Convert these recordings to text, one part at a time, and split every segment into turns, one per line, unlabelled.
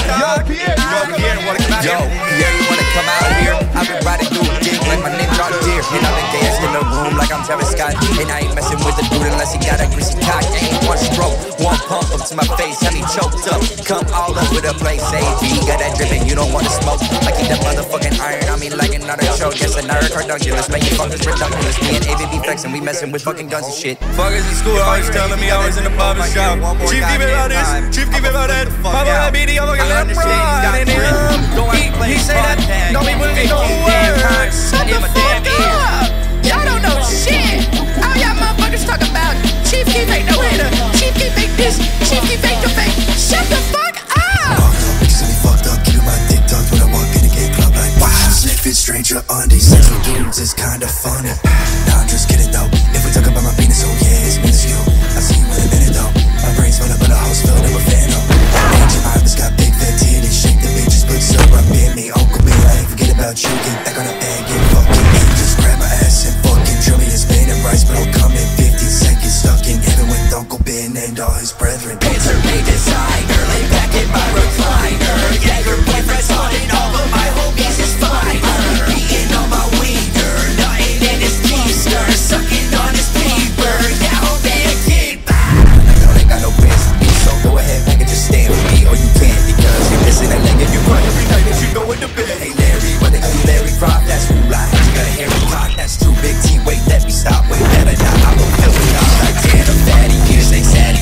Yo, Pierre, you wanna come out here? Yo, Pierre, you wanna come out here? I've been riding through the dick like my name John Deere. And I'm the gayest in the room like I'm Travis Scott. And I ain't messing with the dude unless he got a greasy cock. Ain't one stroke, one pump up to my face, have me choked up. Come all over the place, AV got that drippin', you don't wanna smoke. I keep that motherfucking iron on me like an artichoke. Yes, cynara, cardunculus, man, you fuckers ridunculus. Me and ABB flexin', we messin' with fucking guns and shit.
Fuckers in school always telling me I was in the barber shop. Chief, keep it about this, Chief, keep it about that. My boy BD, I'm fucking left right. He say that, don't be with me, no words.
Shut the fuck up! Y'all don't know shit! All y'all motherfuckers talk about Chief Keef ain't no hitter, Chief Keef ain't this, Chief Keef ain't the fake. Shut the fuck up!
Bitches me fucked up, keeping my dick tucked when I walk in the gay club like wow. Sniffin' stranger undies, sexual dudes is kinda funny. Nah, I'm just kidding though. If we talk about my penis, oh yeah, it's miniscule. I'll see you in a minute though. My brain's full up in a house filled up with fentanyl. Ancient Ivan's got big fat titties, shake the bitches, put syrup up in me. Uncle B, I ain't forget about you. Get back on the bed, get fucking in. Just grab my ass and fucking drill me in Spain and rice, but I'll come in 15 seconds. Stuck in heaven with Uncle Ben and all his brethren.
Pants are made designer, lay back in my recliner. Yeah, your boyfriend's hot and all of my homies is fine. Beating on my wiener, nutting in his keister, sucking on his peeper. Yeah, I'll be a keeper. I know they got no pants for me, so go ahead, man, and just stand with me, or you can't, because you're missing that leg and you cry every night that you go into bed. Hey Larry, what they call you Larry Rock? That's who I had. You got a hairy cock, that's true. Big T, wait, let me stop. Wait, better not. I'm gonna fill it up like damn, I'm fatty. You say saddy.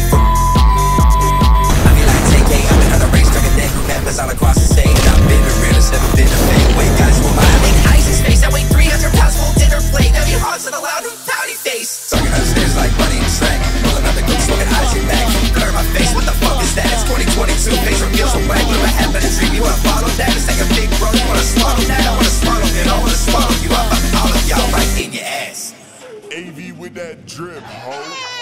I mean like TK, I've been on the race, trucking dead group members all across the state. I've been the realest, never been a fake. Wait, guys, for my make ice in space. I weigh 300 pounds, full dinner plate. W hearts and a loud pouty face. Talking upstairs like Bunny and Shrek. Pulling out the cook, smoking Isaac back. Blur my face, what the fuck is that? It's 2022, face reveals a whack. What happened to treat me? Wanna follow that? It's like a big bro, you wanna swallow that? I wanna swallow it, I wanna swallow you. I'm all of y'all right in your ass.
AV with that drip, ho.